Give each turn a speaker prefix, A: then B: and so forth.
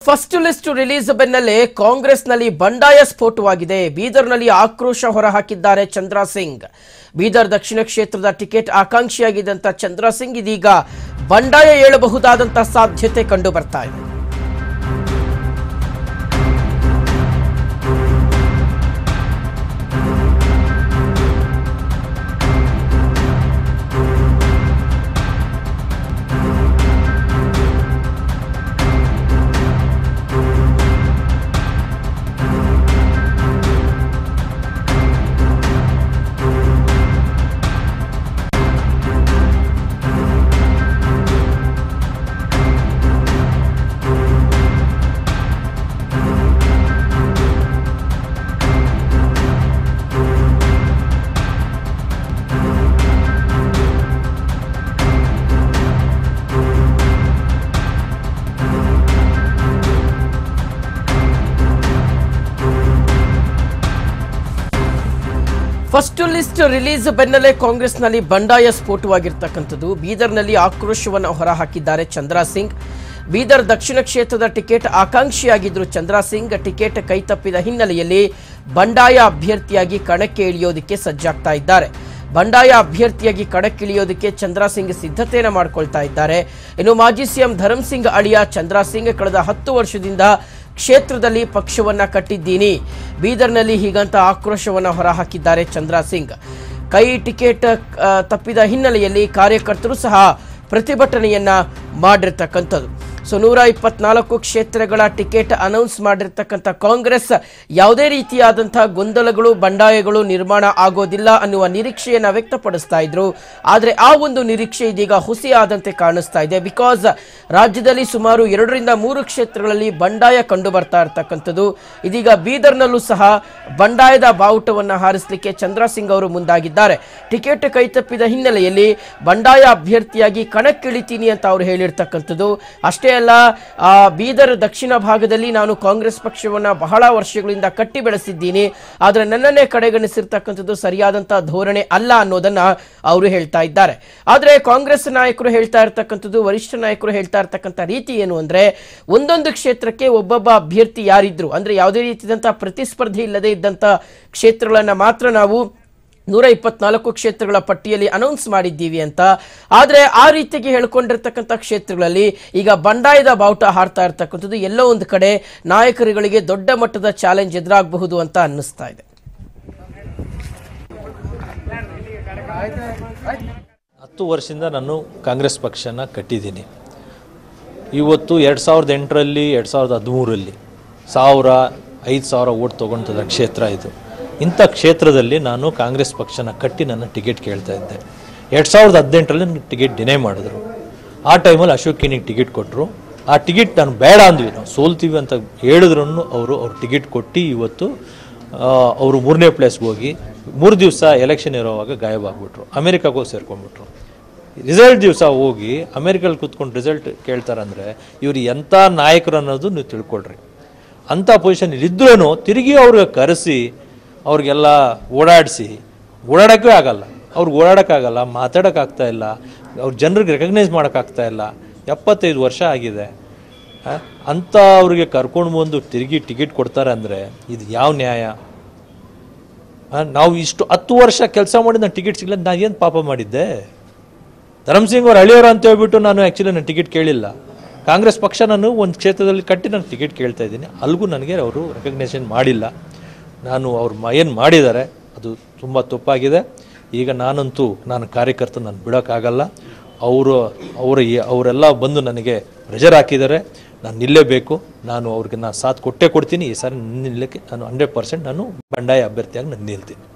A: First list release ಬೆನ್ನಲ್ಲೇ ಕಾಂಗ್ರೆಸ್ನಲ್ಲಿ ಬಂಡಾಯ ಸ್ಫೋಟವಾಗಿದೆ. ಬೀದರ್ನಲ್ಲಿ ಆಕ್ರೋಶ ಹೊರಹಾಕಿದ್ದಾರೆ ಚಂದ್ರ ಸಿಂಗ್. ಬೀದರ್ ದಕ್ಷಿಣ ಕ್ಷೇತ್ರದ ಟಿಕೆಟ್ ಆಕಾಂಕ್ಷಿಯಾಗಿದ್ದಂತ ಚಂದ್ರ ಸಿಂಗ್ ಇದೀಗ ಬಂಡಾಯ ಏಳಬಹುದಾದಂತ ಸಾಧ್ಯತೆ ಕಂಡು ಬರ್ತಾ ಇದೆ. ಫಸ್ಟ್ ಲಿಸ್ಟ್ ರಿಲೀಸ್ ಬೆನ್ನಲ್ಲೇ ಕಾಂಗ್ರೆಸ್ನಲ್ಲಿ ಬಂಡಾಯ ಸ್ಫೋಟವಾಗಿರ್ತಕ್ಕಂಥದ್ದು. ಬೀದರ್ನಲ್ಲಿ ಆಕ್ರೋಶವನ್ನು ಹೊರಹಾಕಿದ್ದಾರೆ ಚಂದ್ರ ಸಿಂಗ್. ಬೀದರ್ ದಕ್ಷಿಣ ಕ್ಷೇತ್ರದ ಟಿಕೆಟ್ ಆಕಾಂಕ್ಷಿಯಾಗಿದ್ದರು ಚಂದ್ರ ಸಿಂಗ್. ಟಿಕೆಟ್ ಕೈತಪ್ಪಿದ ಹಿನ್ನೆಲೆಯಲ್ಲಿ ಬಂಡಾಯ ಅಭ್ಯರ್ಥಿಯಾಗಿ ಕಣಕ್ಕೆ ಇಳಿಯೋದಕ್ಕೆ ಸಜ್ಜಾಗ್ತಾ ಇದ್ದಾರೆ. ಬಂಡಾಯ ಅಭ್ಯರ್ಥಿಯಾಗಿ ಕಣಕ್ಕಿಳಿಯೋದಕ್ಕೆ ಚಂದ್ರ ಸಿಂಗ್ ಸಿದ್ಧತೆಯನ್ನು ಮಾಡಿಕೊಳ್ತಾ ಇದ್ದಾರೆ. ಇನ್ನು ಮಾಜಿ ಸಿಎಂ ಧರಮ್ ಸಿಂಗ್ ಅಳಿಯ ಚಂದ್ರ ಸಿಂಗ್ ಕಳೆದ 10 ವರ್ಷದಿಂದ ಕ್ಷೇತ್ರದಲ್ಲಿ ಪಕ್ಷವನ್ನ ಕಟ್ಟಿದ್ದೀನಿ. ಬೀದರ್ನಲ್ಲಿ ಹೀಗಂತ ಆಕ್ರೋಶವನ್ನ ಹೊರಹಾಕಿದ್ದಾರೆ ಚಂದ್ರ ಸಿಂಗ್. ಕೈ ಟಿಕೆಟ್ ತಪ್ಪಿದ ಹಿನ್ನೆಲೆಯಲ್ಲಿ ಕಾರ್ಯಕರ್ತರು ಸಹ ಪ್ರತಿಭಟನೆಯನ್ನ ಮಾಡಿರ್ತಕ್ಕಂಥದ್ದು. ಸೊ 124 ಕ್ಷೇತ್ರಗಳ ಟಿಕೆಟ್ ಅನೌನ್ಸ್ ಮಾಡಿರ್ತಕ್ಕಂಥ ಕಾಂಗ್ರೆಸ್ ಯಾವುದೇ ರೀತಿಯಾದಂತಹ ಗೊಂದಲಗಳು ಬಂಡಾಯಗಳು ನಿರ್ಮಾಣ ಆಗೋದಿಲ್ಲ ಅನ್ನುವ ನಿರೀಕ್ಷೆಯನ್ನು ವ್ಯಕ್ತಪಡಿಸ್ತಾ ಇದ್ರು. ಆದರೆ ಆ ಒಂದು ನಿರೀಕ್ಷೆ ಇದೀಗ ಹುಸಿಯಾದಂತೆ ಕಾಣಿಸ್ತಾ ಇದೆ. ಬಿಕಾಸ್ ರಾಜ್ಯದಲ್ಲಿ ಸುಮಾರು 2ರಿಂದ 3 ಕ್ಷೇತ್ರಗಳಲ್ಲಿ ಬಂಡಾಯ ಕಂಡು ಬರ್ತಾ ಇರ್ತಕ್ಕಂಥದ್ದು. ಇದೀಗ ಬೀದರ್ನಲ್ಲೂ ಸಹ ಬಂಡಾಯದ ಬಾವುಟವನ್ನು ಹಾರಿಸಲಿಕ್ಕೆ ಚಂದ್ರ ಸಿಂಗ್ ಅವರು ಮುಂದಾಗಿದ್ದಾರೆ. ಟಿಕೆಟ್ ಕೈತಪ್ಪಿದ ಹಿನ್ನೆಲೆಯಲ್ಲಿ ಬಂಡಾಯ ಅಭ್ಯರ್ಥಿಯಾಗಿ ಕಣಕ್ಕಿಳಿತೀನಿ ಅಂತ ಅವರು ಹೇಳಿರ್ತಕ್ಕಂಥದ್ದು. ಅಷ್ಟೇ ಅಲ್ಲ, ಬೀದರ್ ದಕ್ಷಿಣ ಭಾಗದಲ್ಲಿ ನಾನು ಕಾಂಗ್ರೆಸ್ ಪಕ್ಷವನ್ನ ಬಹಳ ವರ್ಷಗಳಿಂದ ಕಟ್ಟಿ ಬೆಳೆಸಿದ್ದೀನಿ, ಆದರೆ ನನ್ನನ್ನೇ ಕಡೆಗಣಿಸಿರ್ತಕ್ಕಂಥದ್ದು ಸರಿಯಾದಂತಹ ಧೋರಣೆ ಅಲ್ಲ ಅನ್ನೋದನ್ನ ಅವರು ಹೇಳ್ತಾ ಇದ್ದಾರೆ. ಆದರೆ ಕಾಂಗ್ರೆಸ್ ನಾಯಕರು ಹೇಳ್ತಾ ಇರ್ತಕ್ಕಂಥದ್ದು, ವರಿಷ್ಠ ನಾಯಕರು ಹೇಳ್ತಾ ಇರ್ತಕ್ಕಂಥ ರೀತಿ ಏನು ಅಂದ್ರೆ, ಒಂದೊಂದು ಕ್ಷೇತ್ರಕ್ಕೆ ಒಬ್ಬೊಬ್ಬ ಅಭ್ಯರ್ಥಿ ಯಾರಿದ್ರು ಅಂದ್ರೆ ಯಾವುದೇ ರೀತಿಯಾದಂತಹ ಪ್ರತಿಸ್ಪರ್ಧೆ ಇಲ್ಲದೆ ಇದ್ದಂತ ಕ್ಷೇತ್ರಗಳನ್ನ ಮಾತ್ರ ನಾವು 124 ಕ್ಷೇತ್ರಗಳ ಪಟ್ಟಿಯಲ್ಲಿ ಅನೌನ್ಸ್ ಮಾಡಿದ್ದೀವಿ ಅಂತ. ಆದರೆ ಆ ರೀತಿಯಾಗಿ ಹೇಳ್ಕೊಂಡಿರ್ತಕ್ಕಂಥ ಕ್ಷೇತ್ರಗಳಲ್ಲಿ ಈಗ ಬಂಡಾಯದ ಬಾವುಟ ಹಾರ್ತಾ ಇರ್ತಕ್ಕಂಥದ್ದು ಎಲ್ಲೋ ಒಂದು ಕಡೆ ನಾಯಕರುಗಳಿಗೆ ದೊಡ್ಡ ಮಟ್ಟದ ಚಾಲೆಂಜ್ ಎದುರಾಗಬಹುದು ಅಂತ ಅನ್ನಿಸ್ತಾ ಇದೆ.
B: 10 ವರ್ಷದಿಂದ ನಾನು ಕಾಂಗ್ರೆಸ್ ಪಕ್ಷನ ಕಟ್ಟಿದ್ದೀನಿ. ಇವತ್ತು 2008ರಲ್ಲಿ 2013ರಲ್ಲಿ 1000-5000 ಓಟ್ ತೊಗೊಂಡಿದ್ದ ಕ್ಷೇತ್ರ ಇದು. ಇಂಥ ಕ್ಷೇತ್ರದಲ್ಲಿ ನಾನು ಕಾಂಗ್ರೆಸ್ ಪಕ್ಷನ ಕಟ್ಟಿ ನನ್ನ ಟಿಕೆಟ್ ಕೇಳ್ತಾ ಇದ್ದೆ. 2018ರಲ್ಲಿ ನನಗೆ ಟಿಕೆಟ್ ಡಿನೈ ಮಾಡಿದ್ರು. ಆ ಟೈಮಲ್ಲಿ ಅಶೋಕಿನಿಗೆ ಟಿಕೆಟ್ ಕೊಟ್ಟರು. ಆ ಟಿಕೆಟ್ ನಾನು ಬೇಡ ಅಂದ್ವಿ, ನಾವು ಸೋಲ್ತೀವಿ ಅಂತ ಹೇಳಿದ್ರು ಅವ್ರು ಟಿಕೆಟ್ ಕೊಟ್ಟು ಇವತ್ತು ಅವರು 3ನೇ ಪ್ಲೇಸ್ಗೆ ಹೋಗಿ 3 ದಿವಸ ಎಲೆಕ್ಷನ್ ಇರೋವಾಗ ಗಾಯಬಾಗ್ಬಿಟ್ರು. ಅಮೆರಿಕಾಗೆ ಹೋಗಿ ಸೇರ್ಕೊಂಡ್ಬಿಟ್ರು. ರಿಸಲ್ಟ್ ದಿವಸ ಹೋಗಿ ಅಮೆರಿಕಲ್ಲಿ ಕೂತ್ಕೊಂಡು ರಿಸಲ್ಟ್ ಕೇಳ್ತಾರಂದರೆ ಇವ್ರು ಎಂಥ ನಾಯಕರು ಅನ್ನೋದು ನೀವು ತಿಳ್ಕೊಳ್ರಿ. ಅಂಥ ಪೊಸಿಷನ್ ಇದ್ರೂ ತಿರುಗಿ ಅವ್ರಿಗೆ ಕರೆಸಿ ಅವ್ರಿಗೆಲ್ಲ ಓಡಾಡೋಕ್ಕೆ ಆಗಲ್ಲ, ಅವ್ರಿಗೆ ಓಡಾಡೋಕ್ಕಾಗಲ್ಲ, ಮಾತಾಡೋಕ್ಕಾಗ್ತಾ ಇಲ್ಲ, ಅವ್ರ ಜನರಿಗೆ ರೆಕಗ್ನೈಸ್ ಮಾಡೋಕ್ಕಾಗ್ತಾ ಇಲ್ಲ. 75 ವರ್ಷ ಆಗಿದೆ. ಅಂಥ ಅವ್ರಿಗೆ ಕರ್ಕೊಂಡು ಬಂದು ತಿರುಗಿ ಟಿಕೆಟ್ ಕೊಡ್ತಾರೆ ಅಂದರೆ ಇದು ಯಾವ ನ್ಯಾಯ? ನಾವು ಇಷ್ಟು 10 ವರ್ಷ ಕೆಲಸ ಮಾಡಿ ನಾನು ಟಿಕೆಟ್ ಸಿಗಲ್ಲ, ನಾನು ಏನು ಪಾಪ ಮಾಡಿದ್ದೆ? ಧರಮ್ ಸಿಂಗ್ ಅವ್ರು ಹಳಿಯವರು ಅಂತ ಹೇಳ್ಬಿಟ್ಟು ನಾನು ಆ್ಯಕ್ಚುಲಿ ನಾನು ಟಿಕೆಟ್ ಕೇಳಿಲ್ಲ. ಕಾಂಗ್ರೆಸ್ ಪಕ್ಷ ನಾನು ಒಂದು ಕ್ಷೇತ್ರದಲ್ಲಿ ಕಟ್ಟಿ ನಾನು ಟಿಕೆಟ್ ಕೇಳ್ತಾ ಇದ್ದೀನಿ. ಅಲ್ಲಿಗೂ ನನಗೆ ಅವರು ರೆಕಗ್ನೇಷನ್ ಮಾಡಿಲ್ಲ. ನಾನು ಅವ್ರು ಏನು ಮಾಡಿದ್ದಾರೆ ಅದು ತುಂಬ ತಪ್ಪಾಗಿದೆ. ಈಗ ನಾನು ಕಾರ್ಯಕರ್ತ ನಾನು ಬಿಡೋಕ್ಕಾಗಲ್ಲ. ಅವರೆಲ್ಲ ಬಂದು ನನಗೆ ಪ್ರೆಷರ್ ಹಾಕಿದ್ದಾರೆ. ನಾನು ನಿಲ್ಲೇಬೇಕು. ನಾನು ಅವ್ರಿಗೆ ಸಾಥ್ ಕೊಟ್ಟೇ ಕೊಡ್ತೀನಿ. ಈ ಸಾರಿ ನಿಲ್ಲಕ್ಕೆ ನಾನು 100% ನಾನು ಬಂಡಾಯ ಅಭ್ಯರ್ಥಿಯಾಗಿ ನಾನು ನಿಲ್ತೀನಿ.